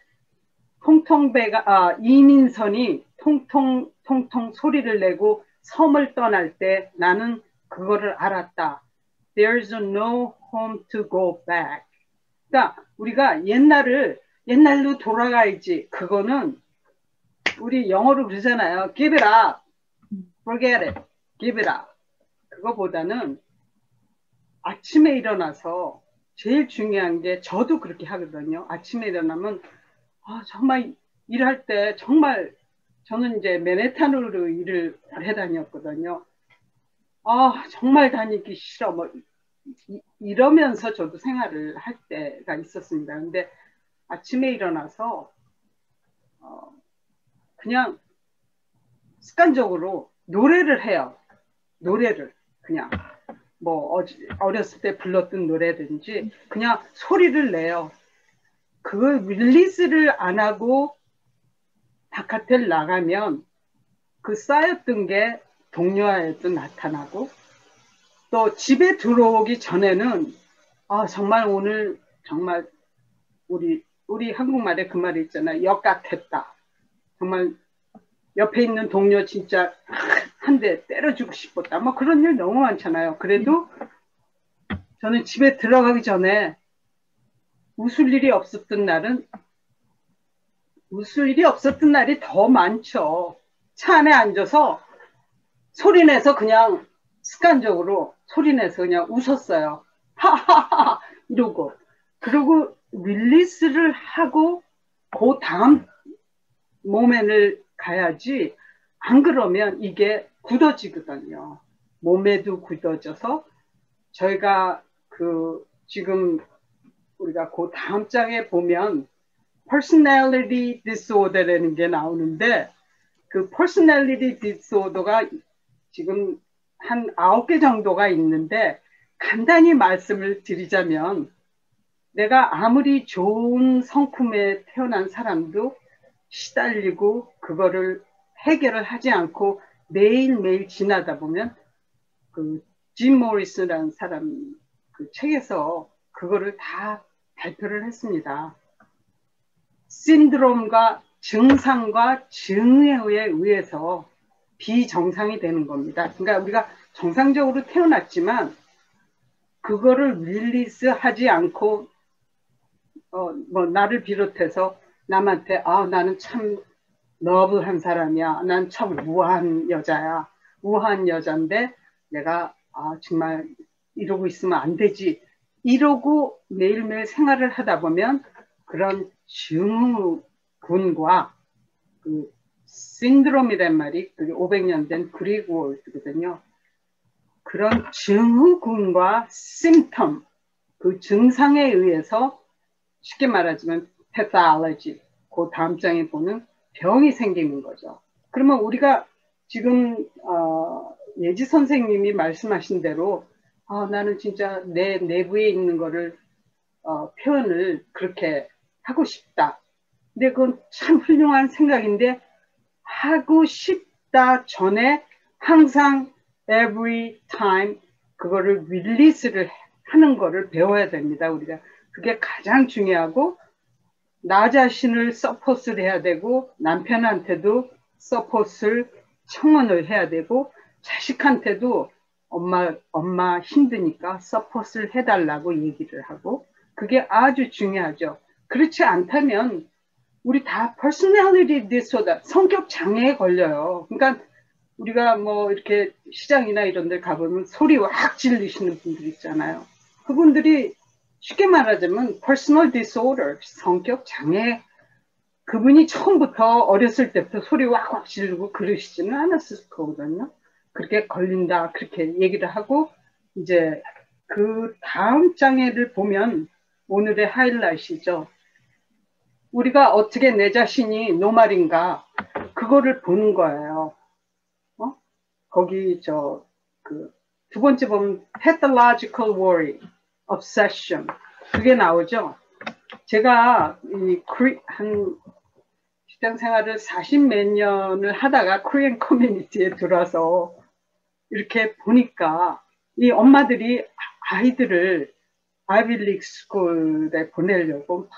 [SPEAKER 2] 이민선이 통통 소리를 내고 섬을 떠날 때 나는 그거를 알았다. There's no home to go back. 그러니까 우리가 옛날로 돌아가야지. 그거는 우리 영어로 그러잖아요. Give it up. Forget it. Give it up. 그거보다는 아침에 일어나서 제일 중요한 게 저도 그렇게 하거든요. 아침에 일어나면 정말 일할 때 정말 저는 이제 맨해튼으로 일을 해 다녔거든요. 정말 다니기 싫어. 뭐 이러면서 저도 생활을 할 때가 있었습니다. 근데 아침에 일어나서 그냥 습관적으로 노래를 해요. 노래를 그냥 뭐 어렸을 때 불렀던 노래든지 그냥 소리를 내요. 그걸 릴리즈를 안 하고 바깥에 나가면 그 쌓였던 게 동료에도 나타나고 또 집에 들어오기 전에는 정말 오늘 정말 우리 한국말에 그 말이 있잖아요. 역 같았다. 정말 옆에 있는 동료 진짜 한 대 때려주고 싶었다. 뭐 그런 일 너무 많잖아요. 그래도 저는 집에 들어가기 전에 웃을 일이 없었던 날이 더 많죠. 차 안에 앉아서 소리내서 그냥 습관적으로 소리내서 그냥 웃었어요. 하하하 이러고 그리고 릴리스를 하고 그 다음 모멘을 가야지 안 그러면 이게 굳어지거든요. 몸에도 굳어져서 저희가 지금 우리가 그 다음 장에 보면 personality disorder라는 게 나오는데 그 personality disorder가 지금 한 9개 정도가 있는데 간단히 말씀을 드리자면 내가 아무리 좋은 성품에 태어난 사람도 시달리고 그거를 해결을 하지 않고 매일매일 지나다 보면 짐 모리스라는 사람 그 책에서 그거를 다 발표를 했습니다. 신드롬과 증상과 증후에 의해서 비정상이 되는 겁니다. 그러니까 우리가 정상적으로 태어났지만 그거를 릴리스하지 않고 뭐 나를 비롯해서 남한테 나는 참 너블한 사람이야. 난 참 우아한 여자야. 우아한 여잔데 내가 정말 이러고 있으면 안 되지. 이러고 매일매일 생활을 하다 보면 그런 증후군과 그 신드롬이란 말이 500년 된 그리그 월드거든요. 그런 증후군과 심텀, 그 증상에 의해서 쉽게 말하자면 pathology, 그 다음 장에 보는 병이 생기는 거죠. 그러면 우리가 지금 예지 선생님이 말씀하신 대로 나는 진짜 내 내부에 있는 거를 표현을 그렇게 하고 싶다. 근데 그건 참 훌륭한 생각인데 하고 싶다 전에 항상 every time 그거를 릴리스를 하는 거를 배워야 됩니다. 우리가 그게 가장 중요하고 나 자신을 서포트를 해야 되고 남편한테도 서포트를 청원을 해야 되고 자식한테도 엄마 힘드니까 서포트를 해달라고 얘기를 하고 그게 아주 중요하죠. 그렇지 않다면 우리 다 personality disorder, 성격 장애에 걸려요. 그러니까 우리가 뭐 이렇게 시장이나 이런 데 가보면 소리 확 지르시는 분들 있잖아요. 그분들이 쉽게 말하자면 personal disorder, 성격 장애. 그분이 처음부터 어렸을 때부터 소리 확 지르고 그러시지는 않았을 거거든요. 그렇게 걸린다 그렇게 얘기를 하고 이제 그 다음 장애를 보면 오늘의 하이라이트이죠. 우리가 어떻게 내 자신이 노말인가 그거를 보는 거예요. 거기 두 번째 보면 pathological worry, obsession 그게 나오죠. 제가 한 직장 생활을 40몇 년을 하다가 코리안 커뮤니티에 들어와서 이렇게 보니까 이 엄마들이 아이들을 아이비리그 스쿨에 보내려고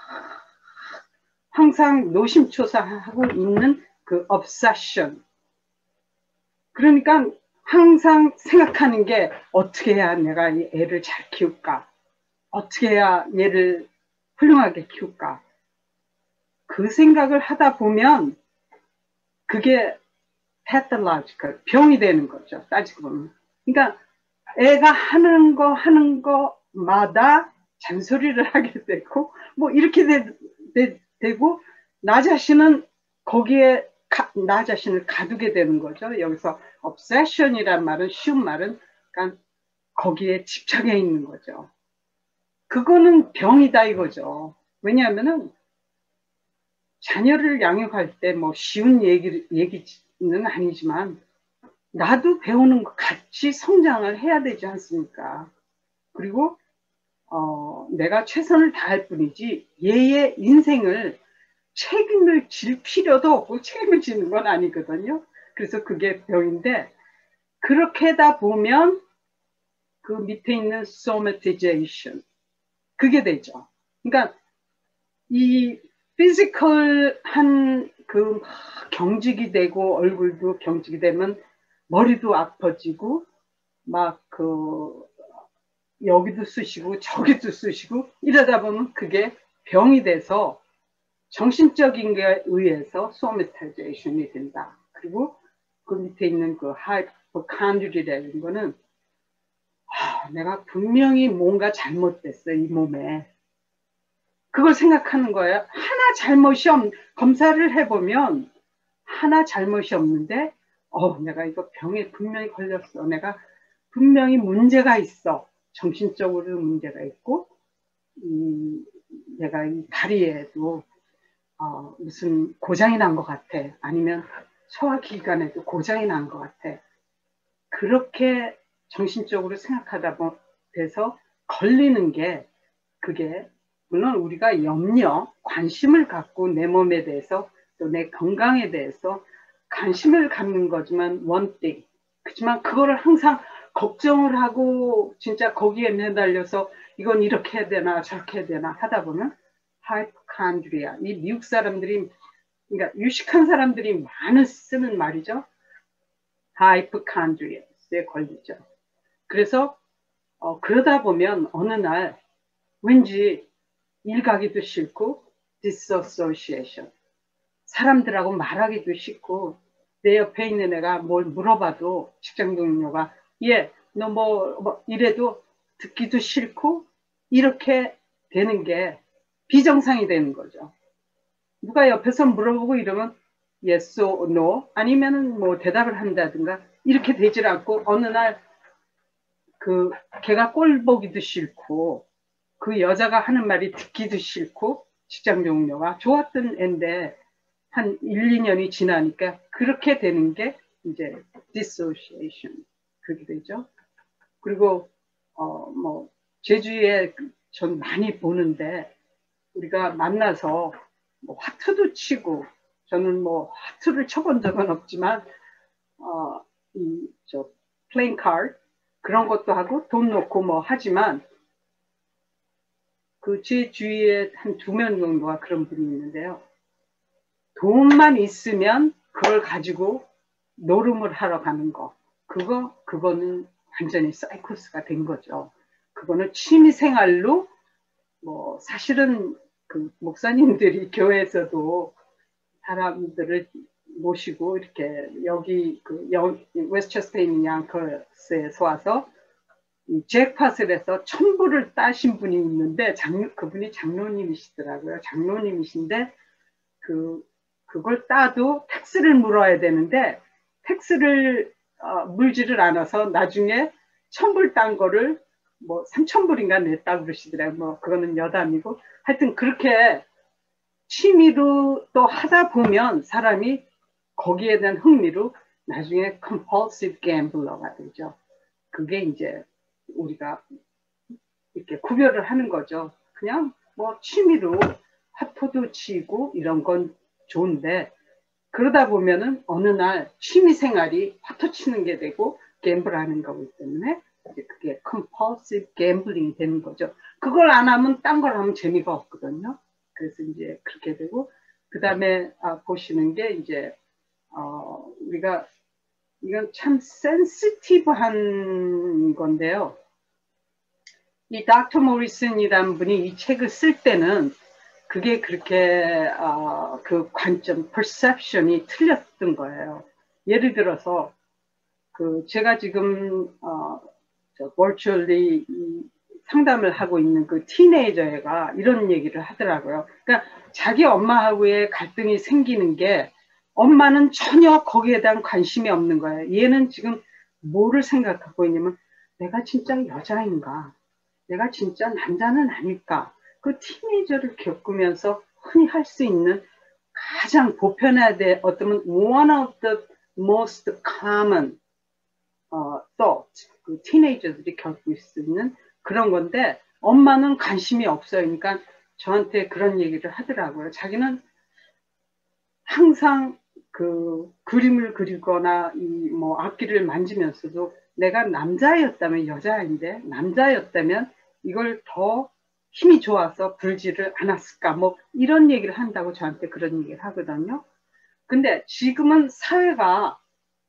[SPEAKER 2] 항상 노심초사하고 있는 그 obsession. 그러니까 항상 생각하는 게 어떻게 해야 내가 이 애를 잘 키울까? 어떻게 해야 얘를 훌륭하게 키울까? 그 생각을 하다 보면 그게 pathological, 병이 되는 거죠. 따지고 보면. 그러니까 애가 하는 거마다 잔소리를 하게 되고 뭐 이렇게 되고 나 자신은 거기에 나 자신을 가두게 되는 거죠. 여기서 obsession이란 말은 쉬운 말은 그러니까 거기에 집착해 있는 거죠. 그거는 병이다 이거죠. 왜냐하면은 자녀를 양육할 때 뭐 쉬운 얘기는 아니지만 나도 배우는 것 같이 성장을 해야 되지 않습니까? 그리고 내가 최선을 다할 뿐이지 얘의 인생을 책임을 질 필요도 없고 책임을 지는 건 아니거든요. 그래서 그게 병인데 그렇게 하다 보면 그 밑에 있는 somatization 그게 되죠. 그러니까 이 피지컬한 그 경직이 되고 얼굴도 경직이 되면 머리도 아파지고 막 그 여기도 쑤시고 저기도 쑤시고 이러다 보면 그게 병이 돼서 정신적인 게 의해서 소매타이제이션이 된다. 그리고 그 밑에 있는 그 하이퍼칸드리라는 거는 내가 분명히 뭔가 잘못됐어 이 몸에. 그걸 생각하는 거예요. 하나 잘못이 검사를 해보면 하나 잘못이 없는데 내가 이거 병에 분명히 걸렸어. 내가 분명히 문제가 있어. 정신적으로 문제가 있고 내가 이 다리에도 무슨 고장이 난 것 같아. 아니면 소화기관에도 고장이 난 것 같아. 그렇게 정신적으로 생각하다 돼서 걸리는 게 그게 물론 우리가 염려, 관심을 갖고 내 몸에 대해서 또 내 건강에 대해서 관심을 갖는 거지만 one thing. 그렇지만 그거를 항상 걱정을 하고 진짜 거기에 매달려서 이건 이렇게 해야 되나 저렇게 해야 되나 하다 보면 하이포칸드리아. 이 미국 사람들이 그러니까 유식한 사람들이 많이 쓰는 말이죠. 하이포칸드리아에 걸리죠. 그래서 그러다 보면 어느 날 왠지 일 가기도 싫고 disassociation. 사람들하고 말하기도 싫고 내 옆에 있는 애가 뭘 물어봐도 직장 동료가 너 뭐 이래도 듣기도 싫고 이렇게 되는 게 비정상이 되는 거죠. 누가 옆에서 물어보고 이러면 yes or no 아니면은 뭐 대답을 한다든가 이렇게 되질 않고 어느 날 그 걔가 꼴 보기도 싫고 그 여자가 하는 말이 듣기도 싫고 직장 동료가 좋았던 애인데 한 1, 2년이 지나니까 그렇게 되는 게 이제 dissociation 그렇게 되죠. 그리고 뭐 제주에 전 많이 보는데 우리가 만나서 뭐 화투도 치고 저는 뭐 화투를 쳐본 적은 없지만 플레잉 카드 그런 것도 하고 돈 놓고 뭐 하지만 그 제 주위에 한 2명 정도가 그런 분이 있는데요. 돈만 있으면 그걸 가지고 노름을 하러 가는 거. 그거는 완전히 사이코스가 된 거죠. 그거는 취미생활로 뭐 사실은 그 목사님들이 교회에서도 사람들을 모시고 이렇게 여기 웨스트체스터에 있는 양커스에서 와서 잭팟을 해서 천부를 따신 분이 있는데 그분이 장로님이시더라고요. 장로님이신데 그걸 따도 텍스를 물어야 되는데 텍스를 물지를 않아서 나중에 천불 딴 거를 뭐 3,000불인가 냈다고 그러시더라고요. 뭐 그거는 여담이고 하여튼 그렇게 취미로 또 하다 보면 사람이 거기에 대한 흥미로 나중에 compulsive gambler가 되죠. 그게 이제 우리가 이렇게 구별을 하는 거죠. 그냥 뭐 취미로 화투도 치고 이런 건 좋은데 그러다 보면은 어느 날 취미 생활이 화투 치는 게 되고 갬블하는 거기 때문에 이제 그게 compulsive gambling이 되는 거죠. 그걸 안 하면 딴 걸 하면 재미가 없거든요. 그래서 이제 그렇게 되고 그 다음에 보시는 게 이제 우리가 이건 참 센시티브한 건데요. 이 닥터 모리슨이라는 분이 이 책을 쓸 때는 그게 그렇게 그 관점, perception이 틀렸던 거예요. 예를 들어서 그 제가 지금 virtually 상담을 하고 있는 그 티네이저 애가 이런 얘기를 하더라고요. 그러니까 자기 엄마하고의 갈등이 생기는 게 엄마는 전혀 거기에 대한 관심이 없는 거예요. 얘는 지금 뭐를 생각하고 있냐면 내가 진짜 여자인가? 내가 진짜 남자는 아닐까? 그 티네이저를 겪으면서 흔히 할 수 있는 가장 보편화된 어쩌면 one of the most common thought, 그 티네이저들이 겪을 수 있는 그런 건데 엄마는 관심이 없어요. 그러니까 저한테 그런 얘기를 하더라고요. 자기는 항상 그 그림을 그리거나 이 뭐 악기를 만지면서도 내가 남자였다면 여자인데 남자였다면 이걸 더 힘이 좋아서 불지를 않았을까 뭐 이런 얘기를 한다고 저한테 그런 얘기를 하거든요. 근데 지금은 사회가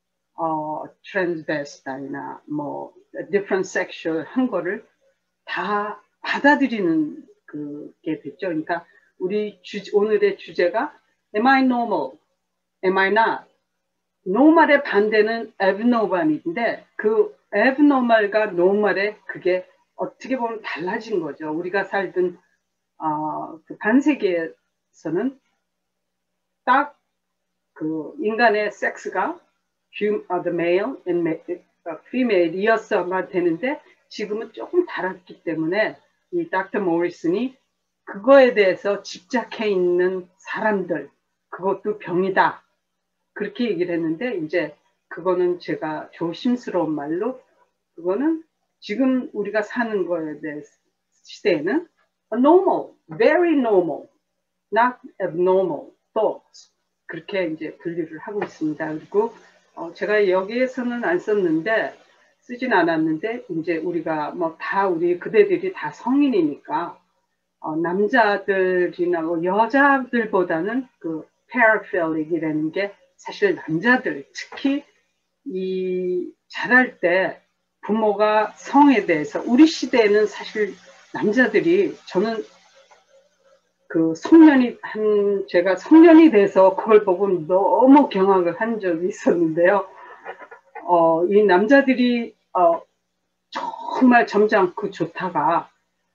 [SPEAKER 2] 트랜스베스타이나 뭐 different sexual 한 거를 다 받아들이는 그게 됐죠. 그러니까 우리 오늘의 주제가 Am I normal? Am I not? normal의 반대는 abnormal인데 그 abnormal과 normal의 그게 어떻게 보면 달라진 거죠. 우리가 살던 그 반세기에서는 딱 그 인간의 섹스가 the male and female이었어야 되는데 지금은 조금 달랐기 때문에 이 닥터 모리슨이 그거에 대해서 집착해 있는 사람들 그것도 병이다. 그렇게 얘기를 했는데 이제 그거는 제가 조심스러운 말로 그거는 지금 우리가 사는 거에 대해 시대에는 normal, very normal, not abnormal thoughts 그렇게 이제 분류를 하고 있습니다. 그리고 제가 여기에서는 안 썼는데 쓰진 않았는데 이제 우리가 뭐 다 우리 그대들이 다 성인이니까 남자들이나 뭐 여자들보다는 그 paraphilic이라는 게 사실 남자들 특히 이 자랄 때 부모가 성에 대해서 우리 시대에는 사실 남자들이 저는 그 제가 성년이 돼서 그걸 보고 너무 경악을 한 적이 있었는데요. 이 남자들이 정말 점잖고 좋다가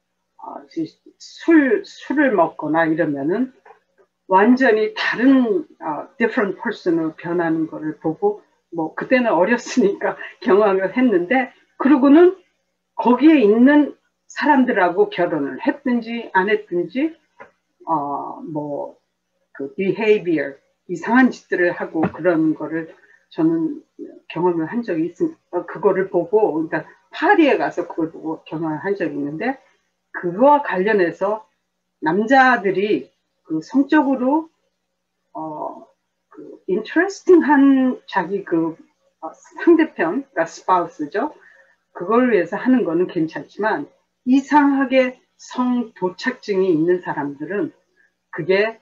[SPEAKER 2] 술을 먹거나 이러면은 완전히 다른 different person으로 변하는 거를 보고 뭐 그때는 어렸으니까 경악을 했는데 그러고는 거기에 있는 사람들하고 결혼을 했든지 안 했든지 뭐 그 behavior 이상한 짓들을 하고 그런 거를 저는 경험을 한 적이 있습니다. 그거를 보고 그러니까 파리에 가서 그걸 보고 경험을 한 적이 있는데 그거와 관련해서 남자들이 그 성적으로 그 interesting한 자기 그 상대편, 그러니까 spouse죠. 그걸 위해서 하는 거는 괜찮지만 이상하게 성 도착증이 있는 사람들은 그게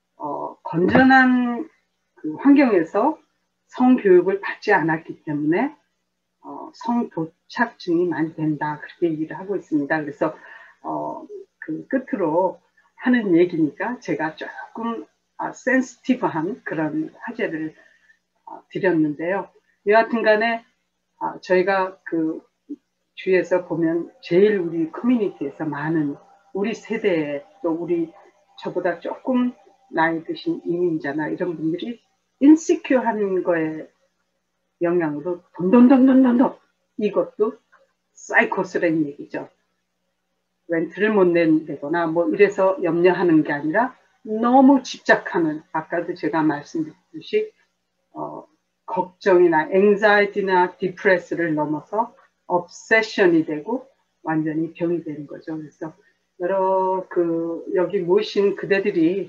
[SPEAKER 2] 건전한 그 환경에서 성교육을 받지 않았기 때문에 성 도착증이 많이 된다 그렇게 얘기를 하고 있습니다. 그래서 그 끝으로 하는 얘기니까 제가 조금 센시티브한 그런 화제를 드렸는데요. 여하튼간에 저희가 그 주위에서 보면 제일 우리 커뮤니티에서 많은 우리 세대에 또 우리 저보다 조금 나이 드신 이민자나 이런 분들이 인시큐어하는 거에 영향으로 돈돈돈돈돈 이것도 사이코스라는 얘기죠. 렌트를 못 낸다거나 뭐 이래서 염려하는 게 아니라 너무 집착하는 아까도 제가 말씀드렸듯이 걱정이나 anxiety나 depress를 넘어서 obsession이 되고 완전히 병이 되는 거죠. 그래서 여러 여기 모이신 그대들이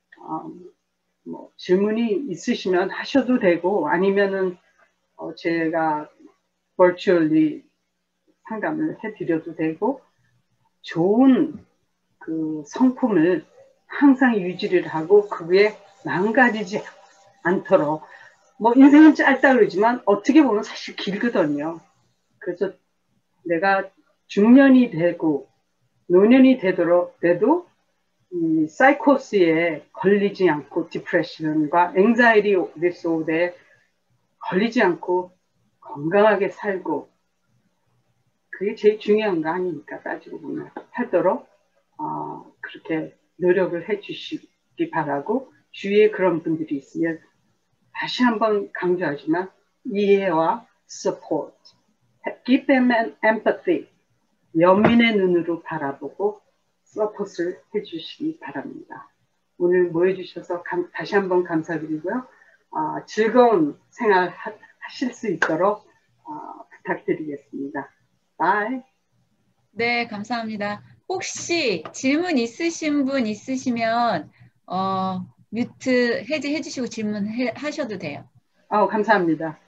[SPEAKER 2] 뭐 질문이 있으시면 하셔도 되고 아니면은 제가 virtually 상담을 해드려도 되고 좋은 그 성품을 항상 유지를 하고 그게 망가지지 않도록 뭐 인생은 짧다 그러지만 어떻게 보면 사실 길거든요. 그래서 내가 중년이 되고 노년이 돼도 이 사이코스에 걸리지 않고 디프레션과 앵자이티 디소더에 걸리지 않고 건강하게 살고 그게 제일 중요한 거 아닙니까? 따지고 보면 하도록 그렇게 노력을 해주시기 바라고 주위에 그런 분들이 있으면 다시 한번 강조하지만 이해와 support, give them an empathy, 연민의 눈으로 바라보고 서포트를 해주시기 바랍니다. 오늘 모여주셔서 다시 한번 감사드리고요. 즐거운 생활 하실 수 있도록 부탁드리겠습니다. 바이.
[SPEAKER 1] 네, 감사합니다. 혹시 질문 있으신 분 있으시면 뮤트 해제해 주시고 질문하셔도 돼요.
[SPEAKER 2] 감사합니다.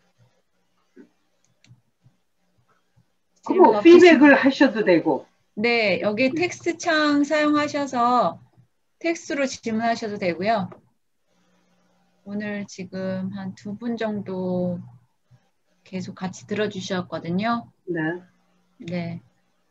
[SPEAKER 2] 뭐 피드백을 하셔도 되고.
[SPEAKER 1] 네, 여기 텍스트 창 사용하셔서 텍스트로 질문하셔도 되고요. 오늘 지금 한 2분 정도 계속 같이 들어주셨거든요.
[SPEAKER 2] 네.
[SPEAKER 1] 네.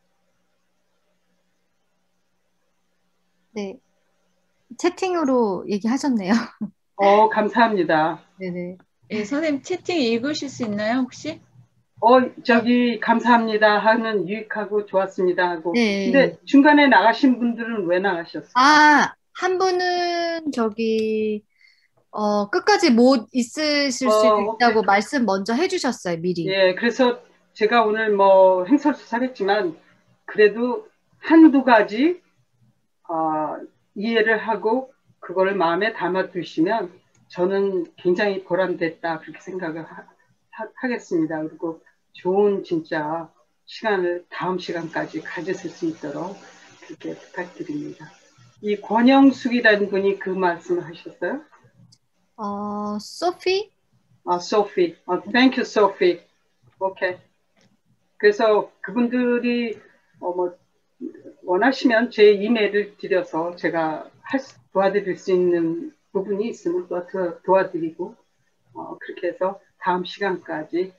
[SPEAKER 3] 네. 채팅으로 얘기하셨네요.
[SPEAKER 2] 감사합니다.
[SPEAKER 3] 네네.
[SPEAKER 1] 예, 선생님 채팅 읽으실 수 있나요, 혹시?
[SPEAKER 2] 저기 감사합니다 하는 유익하고 좋았습니다 하고.
[SPEAKER 3] 네.
[SPEAKER 2] 근데 중간에 나가신 분들은 왜 나가셨어요?
[SPEAKER 3] 한 분은 저기 끝까지 못 있으실 수 있다고 말씀 먼저 해주셨어요, 미리.
[SPEAKER 2] 예, 그래서 제가 오늘 뭐 횡설수설했지만 그래도 한두 가지 이해를 하고 그걸 마음에 담아두시면 저는 굉장히 보람됐다 그렇게 생각을 하겠습니다. 그리고 좋은 진짜 시간을 다음 시간까지 가지실 수 있도록 그렇게 부탁드립니다. 이 권영숙이라는 분이 그 말씀을 하셨어요?
[SPEAKER 3] 소피?
[SPEAKER 2] 소피. Thank you, 소피. 오케이. 그래서 그분들이 뭐 원하시면 제 이메일을 드려서 제가 도와드릴 수 있는 부분이 있으면 또 도와드리고 그렇게 해서 다음 시간까지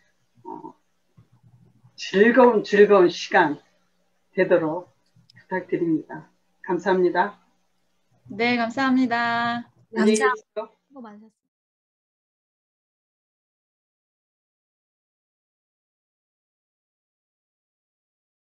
[SPEAKER 2] 즐거운 시간 되도록 부탁드립니다. 감사합니다.
[SPEAKER 1] 네, 감사합니다.
[SPEAKER 3] 감사합니다. 수고 많으셨습니다.